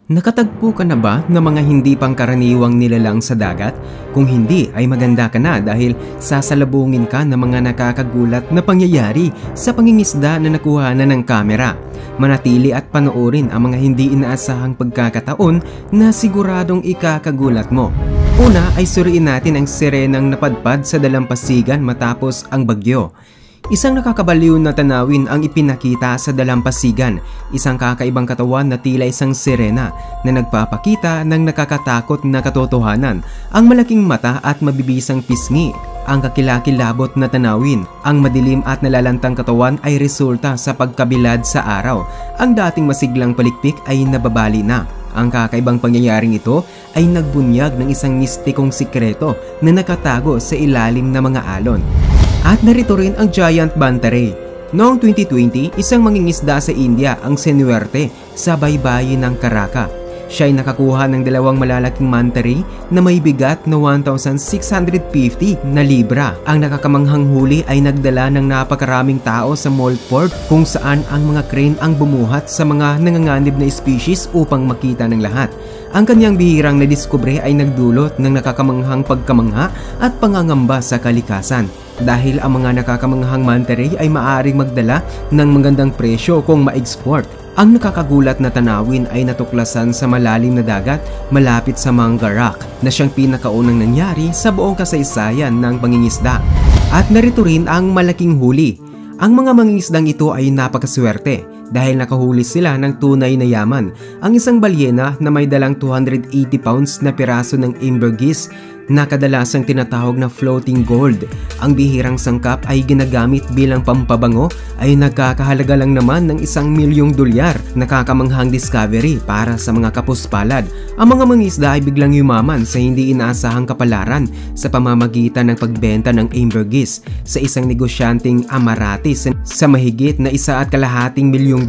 Nakatagpo ka na ba ng mga hindi pangkaraniwang nilalang sa dagat? Kung hindi ay maganda ka na dahil sasalubungin ka ng mga nakakagulat na pangyayari sa pangingisda na nakuhanan ng kamera. Manatili at panoorin ang mga hindi inaasahang pagkakataon na siguradong ikakagulat mo. Una ay suriin natin ang sirenang napadpad sa dalampasigan matapos ang bagyo. Isang nakakabaliw na tanawin ang ipinakita sa dalampasigan, isang kakaibang katawan na tila isang sirena na nagpapakita ng nakakatakot na katotohanan. Ang malaking mata at mabibisang pisngi, ang kakilakilabot na tanawin, ang madilim at nalalantang katawan ay resulta sa pagkabilad sa araw. Ang dating masiglang palikpik ay nababali na. Ang kakaibang pangyayaring ito ay nagbunyag ng isang mistikong sikreto na nakatago sa ilalim ng mga alon. At narito rin ang giant manta ray. Noong 2020, isang mangingisda sa India ang sinuwerte sa baybayin ng Karaka. Siya ay nakakuha ng dalawang malalaking manta ray na may bigat na 1,650 na libra. Ang nakakamanghang huli ay nagdala ng napakaraming tao sa Molford kung saan ang mga crane ang bumuhat sa mga nanganganib na species upang makita ng lahat. Ang kanyang bihirang nadiskubre ay nagdulot ng nakakamanghang pagkamangha at pangangamba sa kalikasan. Dahil ang mga nakakamanghang manta ray ay maaaring magdala ng magandang presyo kung ma-export. Ang nakakagulat na tanawin ay natuklasan sa malalim na dagat malapit sa Mangarak na siyang pinakaunang nangyari sa buong kasaysayan ng pangingisda. At narito rin ang malaking huli. Ang mga mangingisdang ito ay napakaswerte dahil nakahuli sila ng tunay na yaman. Ang isang balyena na may dalang 280 pounds na piraso ng ambergris na kadalasang tinatawag na floating gold. Ang bihirang sangkap ay ginagamit bilang pampabango ay nagkakahalaga lang naman ng $1,000,000. Nakakamanghang discovery para sa mga kapuspalad. Ang mga mangisda ay biglang yumaman sa hindi inaasahang kapalaran sa pamamagitan ng pagbenta ng ambergris sa isang negosyanteng Amaratis sa mahigit na $1,250,000.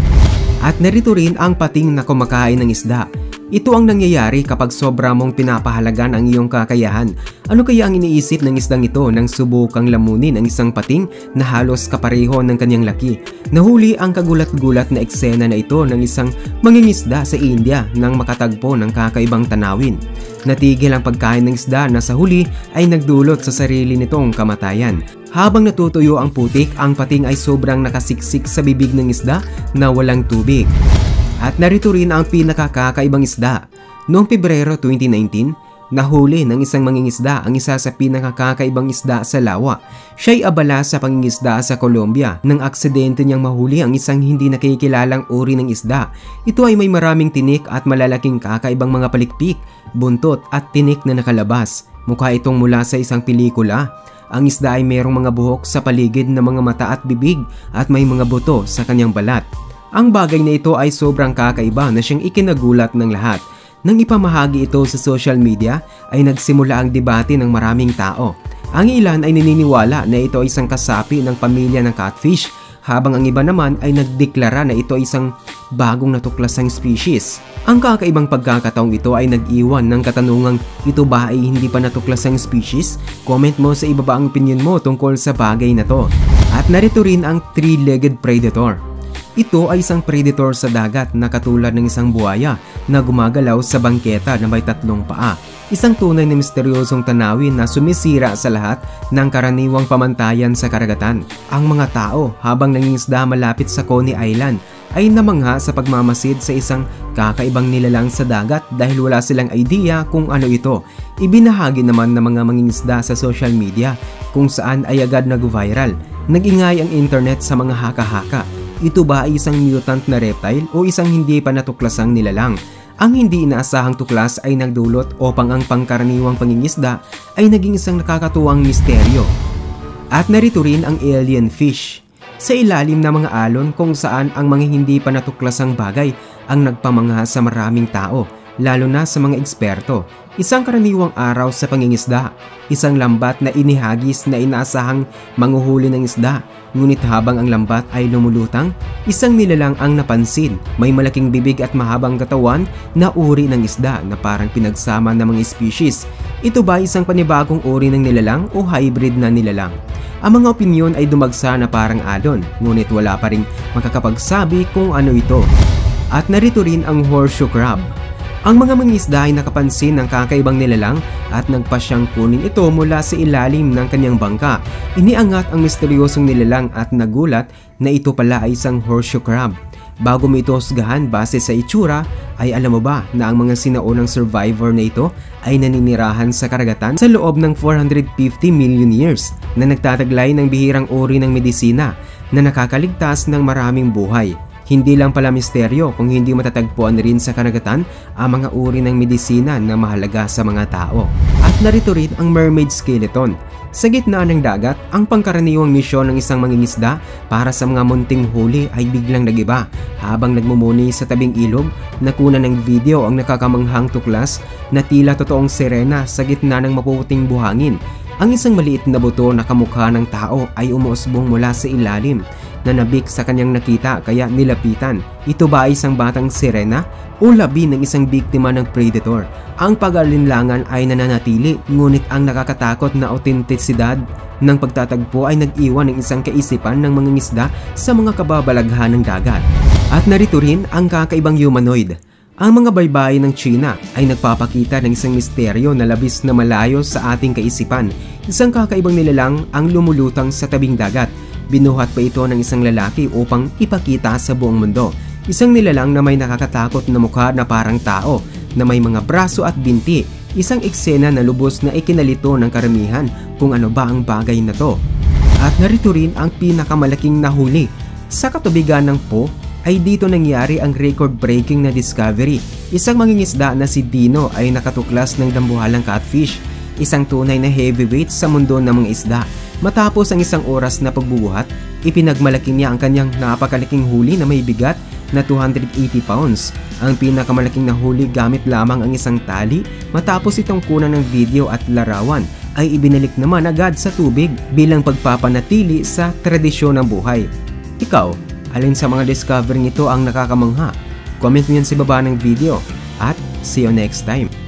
At narito rin ang pating na kumakain ng isda. Ito ang nangyayari kapag sobra mong pinapahalagan ang iyong kakayahan. Ano kaya ang iniisip ng isdang ito nang subukang lamunin ang isang pating na halos kapareho ng kanyang laki? Nahuli ang kagulat-gulat na eksena na ito ng isang mangingisda sa India nang makatagpo ng kakaibang tanawin. Natigil ang pagkain ng isda na sa huli ay nagdulot sa sarili nitong kamatayan. Habang natutuyo ang putik, ang pating ay sobrang nakasiksik sa bibig ng isda na walang tubig. At narito rin ang pinakakakaibang isda. Noong Pebrero 2019, nahuli ng isang mangingisda ang isa sa pinakakakaibang isda sa lawa. Siya'y abala sa pangingisda sa Colombia nang aksidente niyang mahuli ang isang hindi nakikilalang uri ng isda. Ito ay may maraming tinik at malalaking kakaibang mga palikpik, buntot at tinik na nakalabas. Mukha itong mula sa isang pelikula. Ang isda ay mayroong mga buhok sa paligid ng mga mata at bibig at may mga buto sa kanyang balat. Ang bagay na ito ay sobrang kakaiba na siyang ikinagulat ng lahat. Nang ipamahagi ito sa social media ay nagsimula ang debate ng maraming tao. Ang ilan ay naniniwala na ito ay isang kasapi ng pamilya ng catfish, habang ang iba naman ay nagdeklara na ito ay isang bagong natuklasang species. Ang kakaibang pagkakataong ito ay nag-iwan ng katanungang ito ba ay hindi pa natuklasang species? Comment mo sa ibaba ang opinion mo tungkol sa bagay na to. At narito rin ang three-legged predator. Ito ay isang predator sa dagat na katulad ng isang buhaya na gumagalaw sa bangketa na may 3 paa. Isang tunay na misteryosong tanawin na sumisira sa lahat ng karaniwang pamantayan sa karagatan. Ang mga tao habang nangingisda malapit sa Coney Island ay namangha sa pagmamasid sa isang kakaibang nilalang sa dagat dahil wala silang idea kung ano ito. Ibinahagi naman ng mga mangingisda sa social media kung saan ay agad nag-viral. Nag-ingay ang internet sa mga haka-haka. Ito ba ay isang mutant na reptile o isang hindi pa natuklasang nilalang? Ang hindi inaasahang tuklas ay nagdulot upang ang pangkaraniwang pangingisda ay naging isang nakakatuwang misteryo. At narito rin ang alien fish. Sa ilalim ng mga alon kung saan ang mga hindi pa natuklasang bagay ang nagpamangha sa maraming tao, lalo na sa mga eksperto. Isang karaniwang araw sa pangingisda, isang lambat na inihagis na inaasahang manguhuli ng isda. Ngunit habang ang lambat ay lumulutang, isang nilalang ang napansin. May malaking bibig at mahabang katawan na uri ng isda na parang pinagsama ng mga species. Ito ba isang panibagong uri ng nilalang o hybrid na nilalang? Ang mga opinyon ay dumagsa na parang alon, ngunit wala pa ring makakapagsabi kung ano ito. At narito rin ang horseshoe crab. Ang mga mangingisda ay nakapansin ng kakaibang nilalang at nagpasyang kunin ito mula sa ilalim ng kanyang bangka. Iniangat ang misteryosong nilalang at nagulat na ito pala ay isang horseshoe crab. Bago mo ito husgahan base sa itsura, ay alam mo ba na ang mga sinaunang survivor na ito ay naninirahan sa karagatan sa loob ng 450 million years na nagtataglay ng bihirang uri ng medisina na nakakaligtas ng maraming buhay. Hindi lang pala misteryo kung hindi matatagpuan rin sa karagatan ang mga uri ng medisina na mahalaga sa mga tao. At narito rin ang mermaid skeleton. Sa gitna ng dagat, ang pangkaraniwang misyon ng isang mangingisda para sa mga munting huli ay biglang nagiba. Habang nagmumuni sa tabing ilog, nakuna ng video ang nakakamanghang tuklas na tila totoong sirena sa gitna ng mapuputing buhangin. Ang isang maliit na buto na kamukha ng tao ay umuusbong mula sa ilalim. Nanabik sa kanyang nakita kaya nilapitan. Ito ba ay isang batang sirena o labi ng isang biktima ng predator? Ang pag-alinlangan ay nananatili, ngunit ang nakakatakot na autentisidad ng pagtatagpo ay nag-iwan ng isang kaisipan ng mga ngisda sa mga kababalaghan ng dagat. At narito rin ang kakaibang humanoid. Ang mga baybayin ng China ay nagpapakita ng isang misteryo na labis na malayo sa ating kaisipan. Isang kakaibang nilalang ang lumulutang sa tabing dagat. Binuhat pa ito ng isang lalaki upang ipakita sa buong mundo. Isang nilalang na may nakakatakot na mukha na parang tao, na may mga braso at binti. Isang eksena na lubos na ikinalito ng karamihan kung ano ba ang bagay na to. At narito rin ang pinakamalaking nahuli. Sa katubigan ng Po, ay dito nangyari ang record-breaking na discovery. Isang mangingisda na si Dino ay nakatuklas ng dambuhalang catfish, isang tunay na heavyweight sa mundo ng mga isda. Matapos ang isang oras na pagbubuhat, ipinagmalaki niya ang kanyang napakalaking huli na may bigat na 280 pounds. Ang pinakamalaking nahuli gamit lamang ang isang tali. Matapos itong kunan ng video at larawan, ay ibinalik naman agad sa tubig bilang pagpapanatili sa tradisyon ng buhay. Ikaw, alin sa mga discovery nito ang nakakamangha? Comment mo yan sa baba ng video at see you next time.